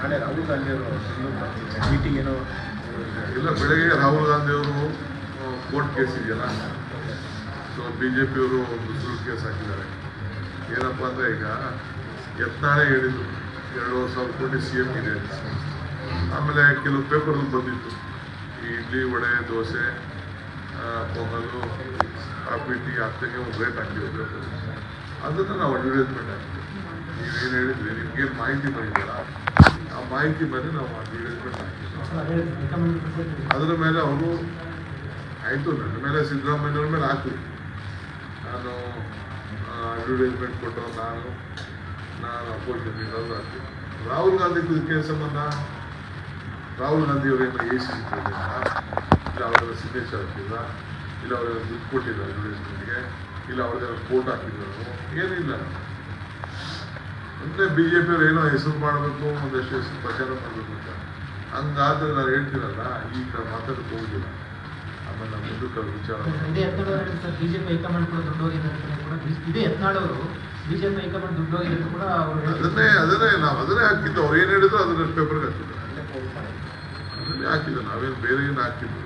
ನಾಳೆ ರಾಹುಲ್ ಗಾಂಧಿ ಅವರು ಮೀಟಿಂಗ್ ಏನೋ ಇಲ್ಲ, ಬೆಳಗ್ಗೆ ರಾಹುಲ್ ಗಾಂಧಿ ಅವರು ಕೋರ್ಟ್ ಕೇಸ್ ಇದೆಯಲ್ಲ, ಸೊ BJP ಅವರು ಒಂದು ಸುಳ್ಳು ಕೇಸ್ ಹಾಕಿದ್ದಾರೆ. ಏನಪ್ಪ ಅಂದರೆ ಈಗ ಯತ್ನಾಳೇ ಹೇಳಿದ್ರು 2,000 ಕೋಟಿ CM ಇದೆ. ಆಮೇಲೆ ಕೆಲವು ಪೇಪರ್ಗಳು ಬಂದಿತ್ತು, ಈ ಇಡ್ಲಿ ವಡೆ ದೋಸೆ ಪೊಂಗಲು ಕಾಫಿ ಟೀ ಹಾಕ್ದಂಗೆ ಒಂದು ರೇಟ್ ಹಾಕಿದ್ರು ಪೇಪರ್. ಅದನ್ನು ನಾವು ಅಡ್ವರ್ಟೈಸ್ಮೆಂಟ್ ಹಾಕ್ತೀವಿ. ನೀವೇನು ಹೇಳಿದ್ರಿ, ನಿಮ್ಗೇನು ಮಾಹಿತಿ ಬಂದಿದ್ದೀರ ಆ ಮಾಹಿತಿ ಮೇಲೆ ನಾವು ಅಡ್ವರ್ಟೈಸ್ಮೆಂಟ್ ಹಾಕ್ತೀವಿ. ಅದರ ಮೇಲೆ ಅವರು ಆಯಿತು, ನನ್ನ ಮೇಲೆ ಸಿದ್ದರಾಮಯ್ಯವ್ರ ಮೇಲೆ ಹಾಕಲಿ, ನಾನು ಅಡ್ವರ್ಟೈಸ್ಮೆಂಟ್ ಕೊಟ್ಟರು, ನಾನು ಅಪೋಸಿಷನ್ ಇರೋದು ಹಾಕ್ತೀನಿ. ರಾಹುಲ್ ಗಾಂಧಿ ಇದಕ್ಕೆ ಸಂಬಂಧ ರಾಹುಲ್ ಗಾಂಧಿ ಅವರೇನು AC ಇಲ್ಲ, ಅವರೆಲ್ಲ ಸಿಗ್ನೇಚರ್ ಹಾಕಿಲ್ಲ, ಇಲ್ಲ ಅವರೆಲ್ಲ ದುಡ್ಡು ಕೊಟ್ಟಿದ್ದಾರೆ ಅಡ್ವರ್ಟೈಸ್ಮೆಂಟ್ಗೆ, ಇಲ್ಲ ಅವ್ರಿಗೆಲ್ಲ ಕೋರ್ಟ್ ಹಾಕಿದ್ರು, ಏನಿಲ್ಲ. ಅಂದರೆ BJP ಅವ್ರು ಏನೋ ಹೆಸರು ಮಾಡಬೇಕು, ಒಂದಷ್ಟು ಹೆಸರು ಪ್ರಚಾರ ಮಾಡಬೇಕು ಅಂತ. ಹಂಗಾದ್ರೆ ನಾನು ಹೇಳ್ತೀನಲ್ಲ, ಈಗ ಮಾತಾಡಕ್ಕೆ ಹೋಗುದಿಲ್ಲ. ಆಮೇಲೆ ನಮ್ಮ ಮುಂದಕ್ಕೆ ವಿಚಾರ BJP ಹೈಕಮಾಂಡ್ ಕೂಡ ದುಡ್ಡೋಗಿದ್ದಾರೆ ಕೂಡ ಇದೇ ಯತ್ನಾಳ್ ಅವರು BJP ಹೈಕಮಾಂಡ್ ದುಡ್ಡೋಗಿದ್ರು ಕೂಡ ಅದನ್ನೇ ನಾವು ಅದನ್ನೇ ಹಾಕಿದ್ದು. ಅವ್ರು ಏನು ಹೇಳಿದ್ರು ಅದನ್ನ ಪೇಪರ್ಗೆ ಹಾಕಿದ್ರು, ಅದನ್ನೇ ಹಾಕಿದ್ದು. ನಾವೇನು ಬೇರೆ ಏನು ಹಾಕಿದ್ರು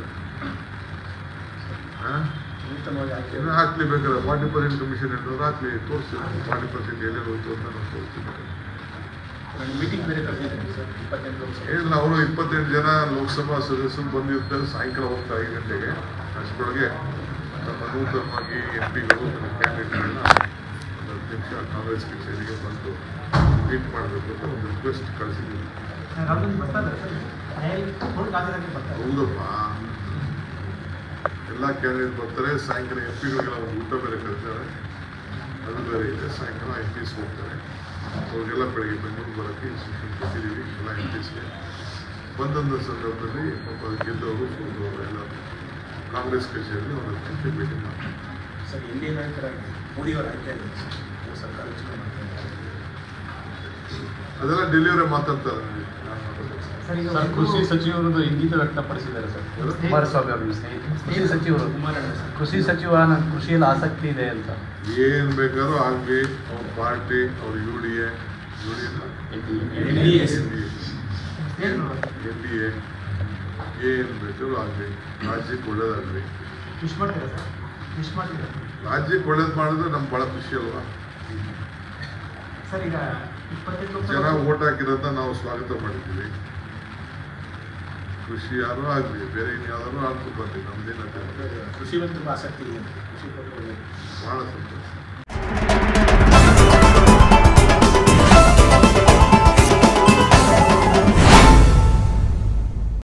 ಏನೋ ಹಾಕ್ಲಿ ಬೇಕಾದ್ರೆ 40% ಕಮಿಷನ್ ಹೇಳಿದ್ರು ಹಾಕ್ಲಿ, ತೋರಿಸ್ತೀವಿ 40% ಎಲ್ಲೇ ಹೋಯ್ತು ಅಂತ ನಾವು ತೋರಿಸ್ತೀವಿ. ಮೀಟಿಂಗ್ ಬೇರೆ ಕರೆದಿದ್ದಾರೆ ಸರ್, 28 ಏನಿಲ್ಲ, ಅವರು 28 ಜನ ಲೋಕಸಭಾ ಸದಸ್ಯರು ಬಂದಿರ್ತಾರೆ. ಸಾಯಂಕಾಲ ಹೋಗ್ತಾರೆ 5 ಗಂಟೆಗೆ. ಅಷ್ಟರೊಳಗೆ ನಮ್ಮ ನೂತನವಾಗಿ MP ಗಳು ನಮ್ಮ ಕ್ಯಾಂಡಿಡೇಟ್ಗಳನ್ನ ಒಂದು 10 ನಿಮಿಷ ಕಾಂಗ್ರೆಸ್ ಕಚೇರಿಗೆ ಬಂದು ಮೀಟ್ ಮಾಡಬೇಕು ಅಂತ ಒಂದು ರಿಕ್ವೆಸ್ಟ್ ಕಳಿಸಿದ್ದೀವಿ. ಹೌದಪ್ಪ, ಎಲ್ಲ ಕ್ಯಾಂಡಿಡೇಟ್ ಬರ್ತಾರೆ. ಸಾಯಂಕಾಲ MP ಗಳಿಗೆಲ್ಲ ಒಂದು ಊಟ ಬೇರೆ ಕರೀತಾರೆ, ಅದು ಬೇರೆ ಇದೆ. ಸಾಯಂಕಾಲ MPs ಹೋಗ್ತಾರೆ. ಅವ್ರಿಗೆಲ್ಲ ಬೆಳಗ್ಗೆ ಬೆಂಗಳೂರು ಬರೋಕ್ಕೆ ಇನ್ಸ್ಟ್ರಕ್ಷನ್ ಕೊಟ್ಟಿದ್ದೀವಿ ಎಲ್ಲ MPsಗೆ. ಬಂದಂಥ ಸಂದರ್ಭದಲ್ಲಿ ಪಾಪ ಗೆದ್ದವರು ಸೋದವರು ಎಲ್ಲ ಕಾಂಗ್ರೆಸ್ ಕಚೇರಿಯಲ್ಲಿ ಒಂದು ಗಂಟೆ ಭೇಟಿ ಮಾಡ್ತಾರೆ. ಸರ್, ಇಂಡಿಯನ್ ನಾಯಕರಾಗಿ ಮೋದಿಯವರು ಆಯ್ಕೆ ಸರ್ಕಾರ ಅದೆಲ್ಲ ಡೆಲ್ಲಿಯವರೇ ಮಾತಾಡ್ತಾರೆ. ಕೃಷಿ ಸಚಿವರದ್ದು ಇಂಗಿತ ವ್ಯಕ್ತಪಡಿಸಿದ್ದಾರೆ ಸರ್ ಕುಮಾರಸ್ವಾಮಿ ಅವರು. ಕೃಷಿ ಸಚಿವರು ಕೃಷಿ ಸಚಿವ ಕೃಷಿಯಲ್ಲಿ ಆಸಕ್ತಿ ಇದೆ ಅಂತ. ಏನು ಬೇಕಾದ್ರೂ ಆಗಲಿ, ಅವ್ರ ಪಾರ್ಟಿ, ಅವ್ರ UDA NDA ಏನು ಬೇಕಾದ್ರೂ ಆಗಲಿ, ರಾಜ್ಯಕ್ಕೆ ಒಳ್ಳೇದಾಗಲಿ. ರಾಜ್ಯಕ್ಕೆ ಒಳ್ಳೇದು ಮಾಡಿದ್ರೆ ನಮ್ಗೆ ಭಾಳ ಖುಷಿ ಅಲ್ವಾ. ಜನ ಓಟ್ ಹಾಕಿರೋದ ನಾವು ಸ್ವಾಗತ ಮಾಡಿದ್ದೀವಿ. ಕೃಷಿ ಯಾರು ಆಗಲಿ, ಬೇರೆ ಇನ್ಯಾವ್ದಾದ್ರು ಆಗ್ತು ಬಂದಿ, ನಮ್ದೇನ ಕೃಷಿ ತುಂಬ ಆಸಕ್ತಿ ಇದೆ, ಕೃಷಿ ಭಾಳ ಸಂತೋಷ.